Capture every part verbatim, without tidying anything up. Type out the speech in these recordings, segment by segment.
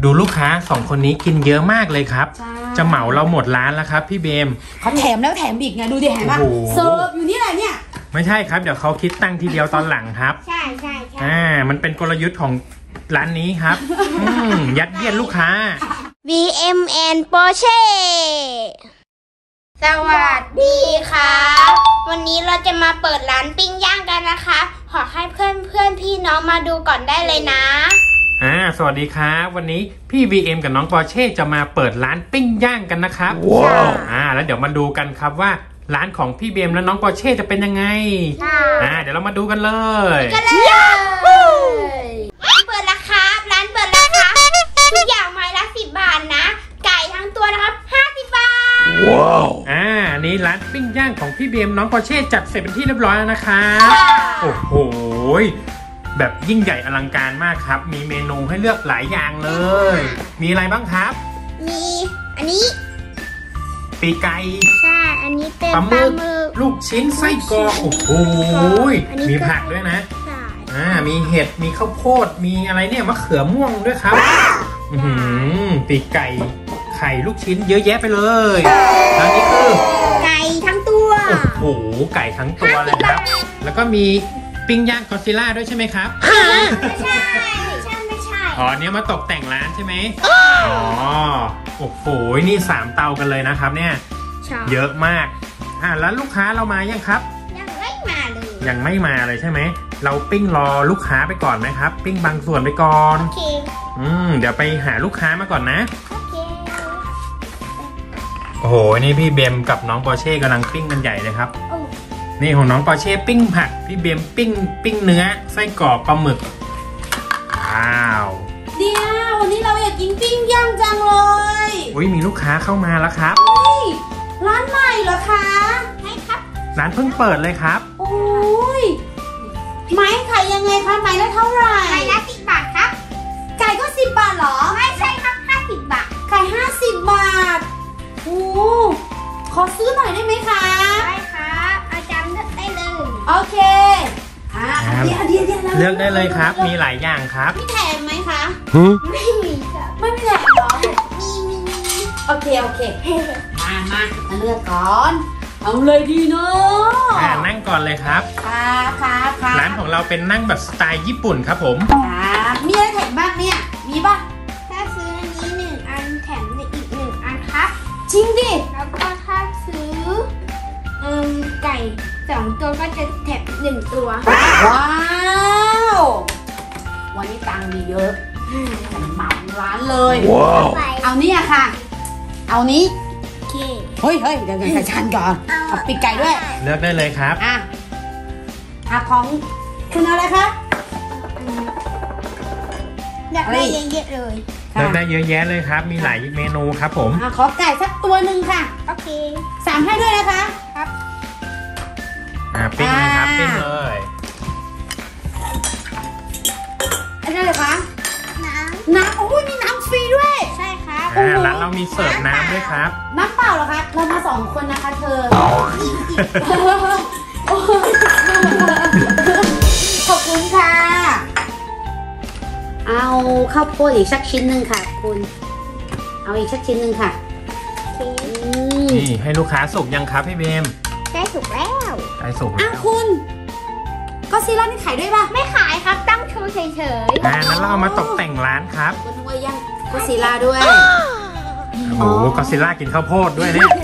ดูลูกค้าสองคนนี้กินเยอะมากเลยครับจะเหมาเราหมดร้านแล้วครับพี่เบมเขาแถมแล้วแถมอีกไงดูดิเห็นปะเสิร์ฟอยู่นี่แหละเนี่ยไม่ใช่ครับเดี๋ยวเขาคิดตั้งทีเดียวตอนหลังครับใช่ใช่ใช่อ่ามันเป็นกลยุทธ์ของร้านนี้ครับยัดเยียดลูกค้าวี เอ็ม แอน Porsche สวัสดีครับวันนี้เราจะมาเปิดร้านปิ้งย่างกันนะคะขอให้เพื่อนเพื่อนพี่น้องมาดูก่อนได้เลยนะอ่าสวัสดีครับวันนี้พี่ วี เอ็ม กับน้องปอร์เช่จะมาเปิดร้านปิ้งย่างกันนะครับว้าวอ่าแล้วเดี๋ยวมาดูกันครับว่าร้านของพี่เบมและน้องปอร์เช่จะเป็นยังไงอ่าเดี๋ยวเรามาดูกันเลยกันเลยร้านเปิดราคาร้านเปิดราคาทุกอย่างไม้ละสิบบาทนะไก่ทั้งตัวนะครับห้าสิบบาทว้าวอ่านี่ร้านปิ้งย่างของพี่เบมน้องปอร์เช่จัดเสร็จเป็นที่เรียบร้อยแล้วนะครับโอ้โหแบบยิ่งใหญ่อลังการมากครับมีเมนูให้เลือกหลายอย่างเลยมีอะไรบ้างครับมีอันนี้ปีกไก่ใช่อันนี้เป็นปลาหมึกลูกชิ้นไส้กรอกโอ้โหมีผักด้วยนะอ่ามีเห็ดมีข้าวโพดมีอะไรเนี่ยมะเขือม่วงด้วยครับปีกไก่ไข่ลูกชิ้นเยอะแยะไปเลยแล้วนี่คือไก่ทั้งตัวโอ้โหไก่ทั้งตัวเลยครับแล้วก็มีปิ้งย่างก็อดซิลล่าด้วยใช่ไหมครับไม่ใช่ไม่ใช่ไม่ใช่อ๋อเนี้ยมาตกแต่งร้านใช่ไหมอ๋อโอ้โหนี่สามเตากันเลยนะครับเนี่ยเยอะมากอ่าแล้วลูกค้าเรามายังครับยังไม่มาเลยยังไม่มาเลยใช่ไหมเราปิ้งรอลูกค้าไปก่อนไหมครับปิ้งบางส่วนไปก่อนโอเคอืมเดี๋ยวไปหาลูกค้ามาก่อนนะโอเคโอ้โหนี่พี่เบมกับน้องปอร์เช่กำลังปิ้งกันใหญ่เลยครับนี่ของน้องปอร์เช่ปิ้งผักพี่เบมปิ้งปิ้งเนื้อไส้กรอกปลาหมึกว้าวเดี๋ยววันนี้เราอยากกินปิ้งย่างจังเลยอุ้ยมีลูกค้าเข้ามาแล้วครับร้านใหม่เหรอคะใช่ครับร้านเพิ่งเปิดเลยครับโอ้ยไม้ขายยังไงคะไม้ละเท่าไหร่ไม้ละสิบบาทครับไก่ก็สิบบาทเหรอไม่ใช่ครับห้าสิบบาทไก่ห้าสิบบาทโอ้ขอซื้อหน่อยได้ไหมคะได้ครับอาจารย์เลือกได้เลยโอเคอ่าเดี๋ยวเดี๋ยวเดี๋ยวเลือกได้เลยครับมีหลายอย่างครับมีแถมไหมคะไม่มีครับไม่มีแถมหรอมีมีโอเคโอเคมามามาเลือกก่อนเอาเลยดีเนาะอ่านั่งก่อนเลยครับค่ะค่ะค่ะร้านของเราเป็นนั่งแบบสไตล์ญี่ปุ่นครับผมค่ะมีอะไรแถมบ้างเนี่ยมีป่ะถ้าซื้ออันนี้หนึ่งอันแถมอีกหนึ่งอันครับจริงดิแล้วก็ถ้าซื้อเอิ่มไก่สองตัวก็จะแถมหนึ่งตัวว้าววันนี้ตังค์มีเยอะเหมาร้านเลยเอานี่อะค่ะเอานี้เฮ้ยเฮ้ยเดี๋ยวใส่ชานก่อนเอาปีกไก่ด้วยเลือกได้เลยครับอ่ะอ่ะของคุณเอาอะไรคะอยากได้เยอะๆเลยเลือกได้เยอะแยะเลยครับมีหลายเมนูครับผมอ่ะขอไก่สักตัวหนึ่งค่ะโอเคสามให้ด้วยนะคะครับอ่ะปิ้งเลยครับปิ้งเลยอะไรเลยคะน้ำน้ำโอ้ยมีน้ำฟรีด้วยใช่ครับอ่าร้านเรามีเสิร์ฟน้ำด้วยครับน้ำเปล่าเหรอคะเรามาสองคนนะคะเธอขอบคุณค่ะเอาข้าวโพดอีกสักชิ้นหนึ่งค่ะคุณเอาอีกสักชิ้นหนึ่งค่ะนี่ให้ลูกค้าสุกยังครับพี่เบมใกล้สุกแล้วใกล้สุกแล้วคุณก็ซีร่านี่ขายด้วยป่ะไม่ขายครับตั้งโชว์เฉยๆอ่านั้นเราเอามาตกแต่งร้านครับคุณว่ายังก็ซีร่าด้วยโอ้โหก็ซีร่ากินข้าวโพดด้วยเนี่ย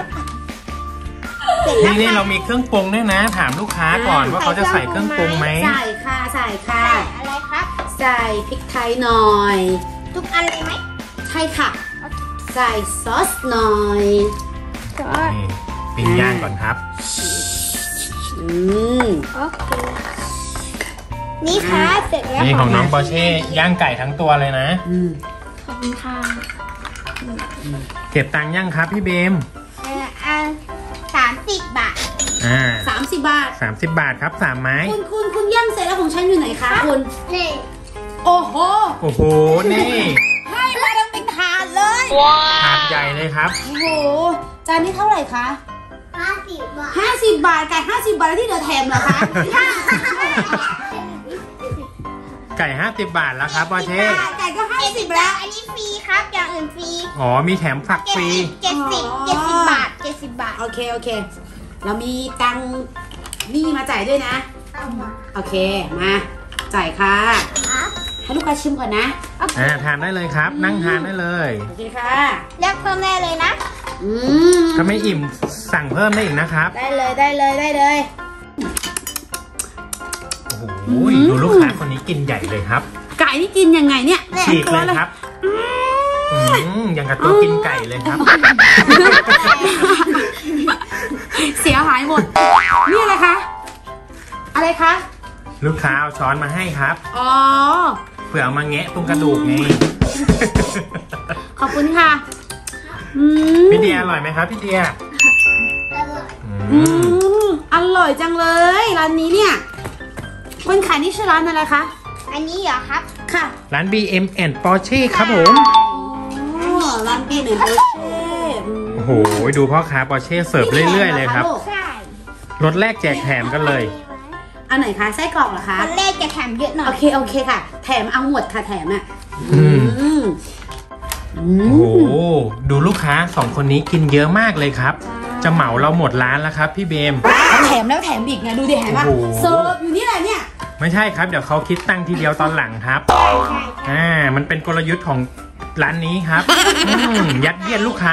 นี่นี่เรามีเครื่องปรุงด้วยนะถามลูกค้าก่อนว่าเขาจะใส่เครื่องปรุงไหมใส่ค่ะใส่ค่ะอะไรครับใส่พริกไทยหน่อยทุกอันเลยไหมใช่ค่ะใส่ซอสหน่อยนี่ปิ้งย่างก่อนครับอืมโอเคนี่ค่ะเสร็จแล้วนี่ของน้องปอร์เช่ย่างไก่ทั้งตัวเลยนะขอบคุณค่ะเก็บตังค์ย่างครับพี่เบมเอออ่าสามสิบบาทอ่าสามสิบบาทสามสิบบาทครับสามไม้คุณคุณคุณย่างเสร็จแล้วของฉันอยู่ไหนคะคุณนี่โอ้โหโอ้โหนี่ให้มาทั้งเป็นถาดเลยถาดใหญ่เลยครับโอ้โหจานนี้เท่าไหร่คะห้าสิบบาทห้าสิบบาทไก่ห้าสิบบาทแล้วที่เหลือแถมเหรอคะไก่ห้าสิบบาทแล้วครับปอเช่ไก่ก็ห้าสิบแล้วอันนี้ฟรีครับอย่างอื่นฟรีอ๋อมีแถมผักฟรีเจ็ดสิบเจ็ดสิบบาทเจ็ดสิบบาทโอเคโอเคเรามีตังค์นี่มาจ่ายด้วยนะเอามาโอเคมาจ่ายค่ะครับให้ลูกค้าชิมก่อนนะอ่าทานได้เลยครับ นั่งทานได้เลยโอเคค่ะเรียกเพิ่มได้เลยนะอืมถ้าไม่อิ่มสั่งเพิ่มได้อีกนะครับได้เลยได้เลยได้เลยโอ้โหดูลูกค้าคนนี้กินใหญ่เลยครับไก่นี่กินยังไงเนี่ยฉีกเลยครับอืมอย่างกับตัวกินไก่เลยครับเสียหายหมดนี่อะไรคะอะไรคะลูกค้าเอาช้อนมาให้ครับอ๋อเผื่อเอามาแงะตรงกระดูกไงขอบคุณค่ะอืมพี่เดียอร่อยไหมครับพี่เดียอือืมมอร่อยจังเลยร้านนี้เนี่ยคนขายนี่ชื่อร้านอะไรคะอันนี้เหรอครับค่ะร้าน บี เอ็ม แอนด์ Porsche ครับผมอ๋อร้านบีเหมือนโอเช่โอ้โหดูพ่อค้า Porsche เสิร์ฟเรื่อยๆเลยครับใช่รถแรกแจกแถมกันเลยอันไหนคะไส้กรอกเหรอคะคนแรกจะแถมเยอะหน่อโอย เคโอเคค่ะ แถมเอาหมดค่ะแถมอ่ะอืมอืมอืมโอ้โหดูลูกค้าสองคนนี้กินเยอะมากเลยครับ จะเหมาเราหมดร้านแล้วครับพี่เบมเอาแถมแล้วแถมอีกไงดูดิเห็นปะโอ้โหเสิร์ฟอยู่นี่แหละเนี่ยไม่ใช่ครับเดี๋ยวเขาคิดตังค์ทีเดียวตอนหลังครับอ่ามันเป็นกลยุทธ์ของร้านนี้ครับอืมยัดเยียดลูกค้า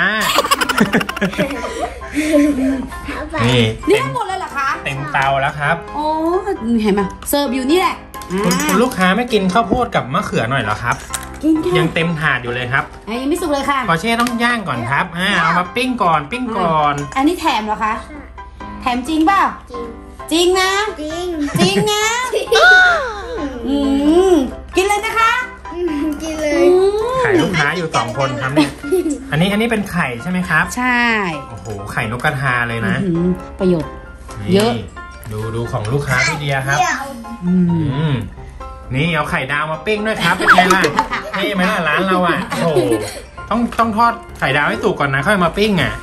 นี่นี่เต็มทั้งหมดเลยเหรอคะเต็มเตาแล้วครับโอ้เห็นไหมเสิร์ฟอยู่นี่แหละอ่าคุณคุณลูกค้าไม่กินข้าวโพดกับมะเขือหน่อยเหรอครับกินค่ะยังเต็มถาดอยู่เลยครับอ่ะยังไม่สุกเลยค่ะปอเช่ต้องย่างก่อนครับอ่าเอามาปิ้งก่อนปิ้งก่อนอันนี้แถมเหรอคะแถมจริงเปล่าจริงจริงนะจริงจริงนะอืมกินเลยนะคะกินเลอืยมไข่ลูกค้าอยู่สองคนครับเนี่ยอันนี้อันนี้เป็นไข่ใช่ไหมครับใช่โอ้โหไข่นกกระทาเลยนะอื้อหือประโยชน์นี่เยอะดูดูของลูกค้าพี่เดียครับอืมอืมนี่เอาไข่ดาวมาปิ้งด้วยครับเป็นไงล่ะเท่ไหมล่ะร้านเราอ่ะโอ้โหต้องต้องทอดไข่ดาวให้สุกก่อนนะค่อยมาปิ้งอ่ะ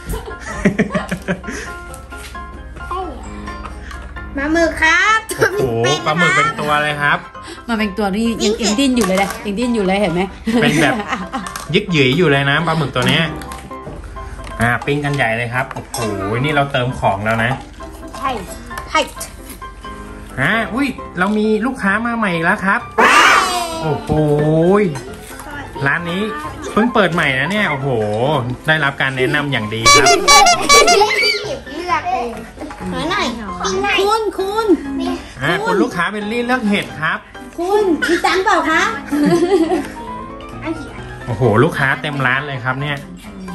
มามือครับโอ้โหปลาหมึกเป็นตัวเลยครับมันเป็นตัวนี้ยังยังดิ้นอยู่เลยนะยังดิ้นอยู่เลยเห็นไหมเป็นแบบ ยึกหยืยอยู่เลยนะปลาหมึกตัวเนี้ยอ่าปิ้งกันใหญ่เลยครับโอ้โหนี่เราเติมของแล้วนะใช่ใช่อ่าอุ้ยเรามีลูกค้ามาใหม่อีกแล้วครับโอ้โหร้านนี้เพิ่งเปิดใหม่นะเนี่ยโอ้โหได้รับการแนะนำอย่างดีครับเลือกเองหน่อยหน่อยปิ้งหน่อยคุณคุณอ่าคุณลูกค้าเป็นลี่เลือกเห็ดครับคุณมีตังค์เปล่าคะอันเขียนโอ้โหลูกค้าเต็มร้านเลยครับเนี่ย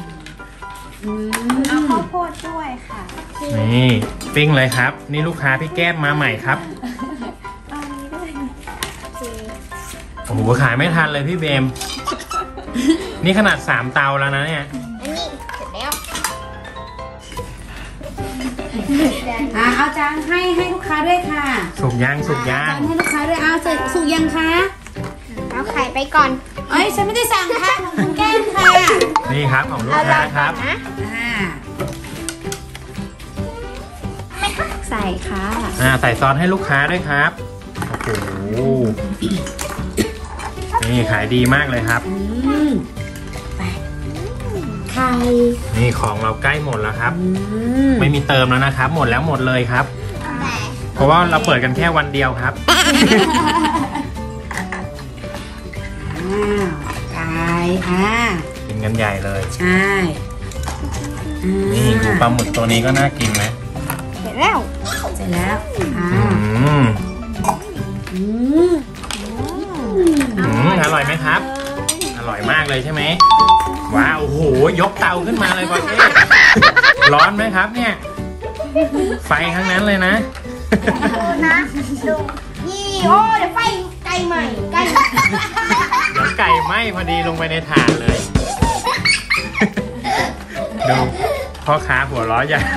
เอาข้าวโพดด้วยค่ะนี่ปิ้งเลยครับ นี่ลูกค้าพี่แก้มมาใหม่ครับเอานี้ด้วยโอเคโอ้โหขายไม่ทันเลยพี่เบม นี่ขนาดสามเตาแล้วนะเนี่ยอันนี้เสร็จแล้วอ่าเอาจานให้ให้ลูกค้าด้วยค่ะสุกย่างสุกย่าจาง นให้ลูกค้าด้วยเอาเสร็จสุกยังคะเอาไข่ไปก่อนเอ้ยฉันไม่ได้สั่งค่ะของคุณแก้มค่ะนี่ครับของลูเอากเราค้าคก่อรันบนะอ่าไม่ค่ะใส่ค่ะอ่าใส่ซอสให้ลูกค้าด้วยครับโอ้โหนี่ขายดีมากเลยครับอืมไปไข่นี่ของเราใกล้หมดแล้วครับอืมไม่มีเติมแล้วนะครับ หมดแล้วหมดเลยครับแต่เพราะว่าเราเปิดกันแค่วันเดียวครับอ้าวไก่อ่ากินกันใหญ่เลยใช่อ่านี่ดูปลาหมึกตัวนี้ก็น่ากินไหมเสร็จแล้วเสร็จแล้วอ่าอืมอืมอืมอร่อยไหมครับ อร่อยมากเลยใช่ไหมว้าวโอ้โหยกเตาขึ้นมาเลยบอเช่ร้อนไหมครับเนี่ย ไฟทั้งนั้นเลยนะดูนะดูยี่โอ้เดี๋ยวไฟไก่ใหม่ไก่เดี๋ยวไก่ไหม้พอดีลงไปในถาดเลย ดูพ่อค้าหัวเร้อใหญ่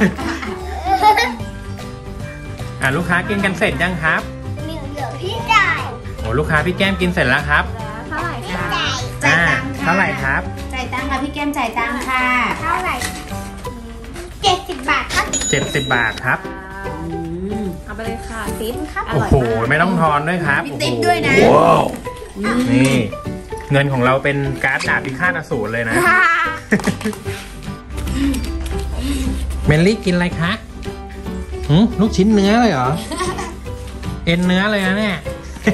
อ่ะลูกค้ากินกันเสร็จยังครับเหลือเหลือพี่ไก่โอ้ลูกค้าพี่แก้มกินเสร็จแล้วครับเท่าไหร่คะอ่าเท่าไหร่ครับจ่ายตังค์ค่ะพี่แก้มจ่ายตังค์ค่ะเท่าไหร่เจ็ดสิบบาทครับเจ็ดสิบบาทครับอืมเอาไปเลยค่ะซิปครับโอ้โหไม่ต้องทอนด้วยครับมีโอ้ติ๊โหกด้วยนะนี่เงินของเราเป็นการ์ดดาบพิฆาตอสูรเลยนะเมลลี่กินอะไรคะหืมลูกชิ้นเนื้อเลยเหรอเอ็นเนื้อเลยนะเนี่ย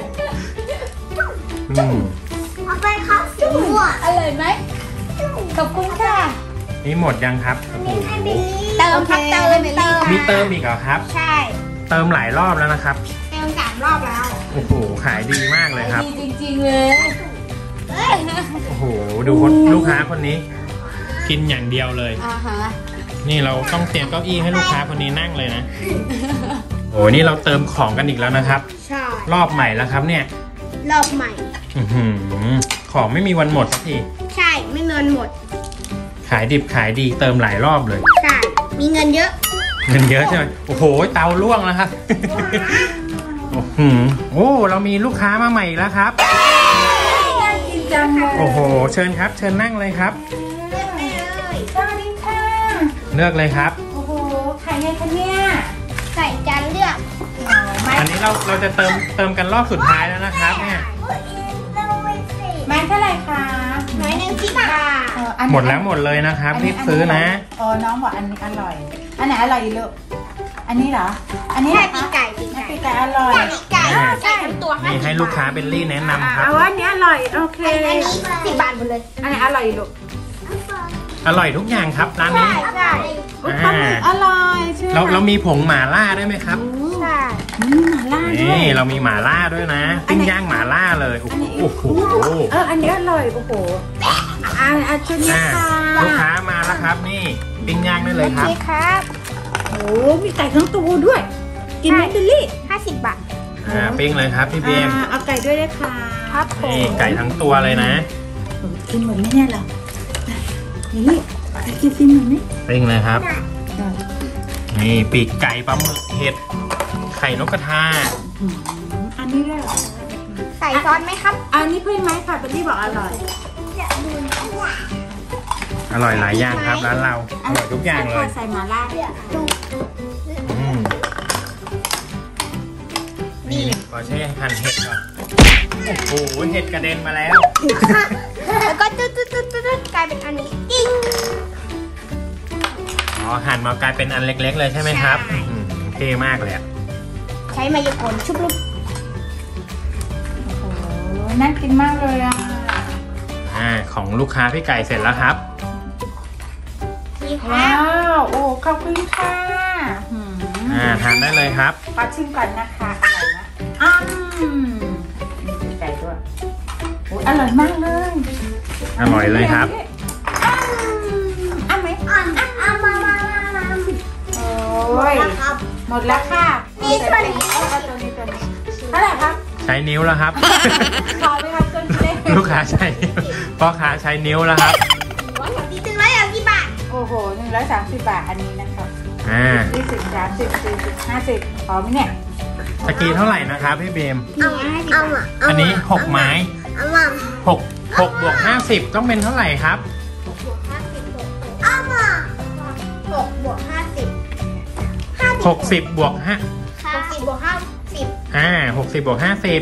อืมเอาไปครับสูอ่ะอร่อยไหมขอบคุณค่ะนี่หมดยังครับโอ้โหเติมครับเติมเติมมีเติมอีกเหรอครับใช่เติมหลายรอบแล้วนะครับเติมสามรอบแล้วโอ้โหขายดีมากเลยครับดีจริงๆเลยโอ้โหดูคนลูกค้าคนนี้ กินอย่างเดียวเลยอ่าฮะนี่เราต้องเตรียมเก้าอี้ให้ลูกค้าคนนี้นั่งเลยนะโอ้นี่เราเติมของกันอีกแล้วนะครับใช่รอบใหม่แล้วครับเนี่ยรอบใหม่อื้อหือของไม่มีวันหมดสักทีใช่ไม่เงินหมดขายดิบขายดีเติมหลายรอบเลยใช่มีเงินเยอะเงินเยอะใช่ไหมโอ้โหเตาล่วงแล้วครับโอ้โหโอ้เรามีลูกค้ามาใหม่อีกแล้วครับน่ากินจังเลยโอ้โหเชิญครับ เชิญนั่งเลยครับเลือกได้เลยสวัสดีค่ะเลือกเลยครับโอ้โหขายไงคะเนี่ยใส่จานเลือกไม้อันนี้เราเราจะเติมเติมกันรอบสุดท้ายแล้วนะครับเนี่ยไม้เท่าไหร่คะหน่อยหนึ่งที่บาทเอออันหมดแล้วหมดเลยนะครับรีบซื้อนะอ๋อน้องบอกอันนี้อร่อย อันไหนอร่อยลูกอันนี้เหรอ อันนี้แค่เหรอปีคะไก่ปีน้ำไก่ปีกไก่อร่อยปีไก่ไก่ทั้งตัวห้านี่สิบให้ลูกค้าเบลลี่แนะนำครับเอาอันนี้อร่อยโอเคอันนี้สิบบาทหมดเลยอันนี้อร่อยลูกอร่อยทุกอย่างครับร้านนี้ใช่อุ๊ยปลาหมึกอร่อยเชื่อเราเรามีผงหม่าล่าด้วยไหมครับใช่อืมหม่าล่าด้วนี่ยเรามีหม่าล่าด้วยนะปิ้งย่างหม่าล่าเลยโอ้โหเอออันนี้อร่อยโอ้โหอ่าอันชุดนี้อ่าค่ะลูกค้ามาแล้วครับนี่ปิ้งย่างได้เลยครับนี่ครับโอ้มีไก่ทั้งตัวด้วย กินไหมบิลลี่ห้าสิบบาทอ่าปิ้งเลยครับพี่เบมอ่าเอาไก่ด้วยได้ค่ะครับผมนี่ไก่ทั้งตัวเลยนะโอ้กินหมดไหมเนี่ยเราบิลลี่จะกินหมดไหมปิ้งเลยครับนี่ปีกไก่ปลาหมึกเห็ดไข่นกกระทาอืมอันนี้ด้วยเหรอใส่ซอสไหมครับอันนี้เพื่อนไหมค่ะบิลลี่บอกอร่อยอร่อยหลายอย่างครับร้านเราอร่อยทุกอย่างเลยใส่หม่าล่าอืมนี่ขอใช้หั่นเห็ดก่อนโอ้โหเห็ดกระเด็นมาแล้วแล้วก็ตึ๊ดตึ๊ดตึ๊ดตึ๊ดกลายเป็นอันนี้กิ้งอ๋อหั่นมากลายเป็นอันเล็กๆเลยใช่ไหมครับใช่อืมเท่มากเลยอะใช้มายากลชุบลูกโอ้โหน่ากินมากเลยอ่ะอ่าของลูกค้าพี่ไก่เสร็จแล้วครับนี่คว้ารับวโอ้ขอบคุณค่ะหืมอ่าทานได้เลยครับขอชิมก่อนนะคะอร่อยนะอืมมีไก่ด้วยโอ้อร่อยมากเลยอร่อยเลยครับอืมเอ้าไหมอ่อนเอามามามามาโอ้ยครับหมดแล้วค่ะนี่ตัวนี้เอาเอาตัวนี้ตัวนี้เท่าไหร่ครับใช้นิ้วแล้วครับขอไหมครับตัวนี้เล็กลูกค้าใช้พ่อค้าใช้นิ้วแล้วครับว่าแบบนี้ถึงร้อยเอากี่บาทโอ้โหหนึ่งร้อยสามสิบบาทอันนี้นะครับอ่ายี่สิบสามสิบสี่สิบห้าสิบพอไหมเนี่ยสกีเท่าไหร่นะครับพี่เบมเอาเอาอ่ะอันนี้หกไม้เอามาหกหกบวกห้าสิบต้องเป็นเท่าไหร่ครับบวกห้าสิบเอามาหกบวกห้าสิบห้าหกสิบบวกห้าหกสิบบวกห้าสิบอ่าหกสิบบวกห้าสิบ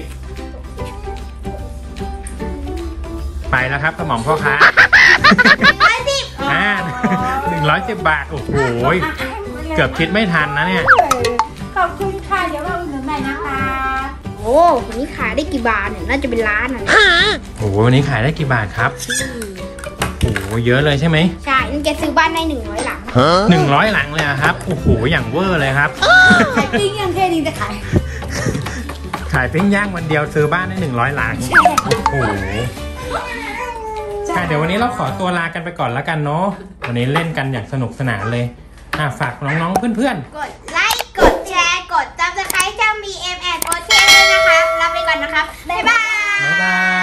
ไปแล้วครับสมองพ่อค้าร้อยสิบอ่าหนึ่งร้อยสิบบาท โอ้โห เกือบคิดไม่ทันนะเนี่ยขอบคุณค่ะ เดี๋ยวมาอุดหนุนใหม่นะคะโอ้วันนี้ขายได้กี่บาทเนี่ยน่าจะเป็นล้านอ่ะเนี่ยโอ้โหวันนี้ขายได้กี่บาทครับ โอ้โหเยอะเลยใช่ไหมใช่นั่นแกซื้อบ้านได้หนึ่งร้อยหลังหนึ่งร้อยหลังเลยอะครับ โอ้โห อย่างเวอร์เลยครับขายปิ้งยังแค่นี้จะขายขายปิ้งย่างวันเดียวซื้อบ้านได้หนึ่งร้อยหลัง โอ้โหค่ะเดี๋ยววันนี้เราขอตัวลากันไปก่อนแล้วกันเนาะ วันนี้เล่นกันอย่างสนุกสนานเลย อ่ะฝากน้องๆเพื่อนกดไลค์ กดแชร์ กดซับสไครต์ช่อง บี เอ็ม แอนด์ โอ เค เลยนะครับลาไปก่อนนะครับ บ๊ายบายๆ บ๊ายบาย